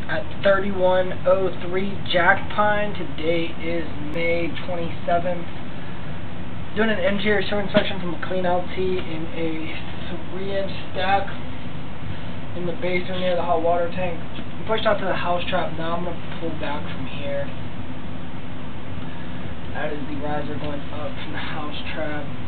at 3103 Jack Pine. Today is May 27th. Doing an interior short section from a clean LT in a 3-inch stack in the basement near the hot water tank. I'm pushed out to the house trap. Now I'm going to pull back from here. That is the riser going up from the house trap.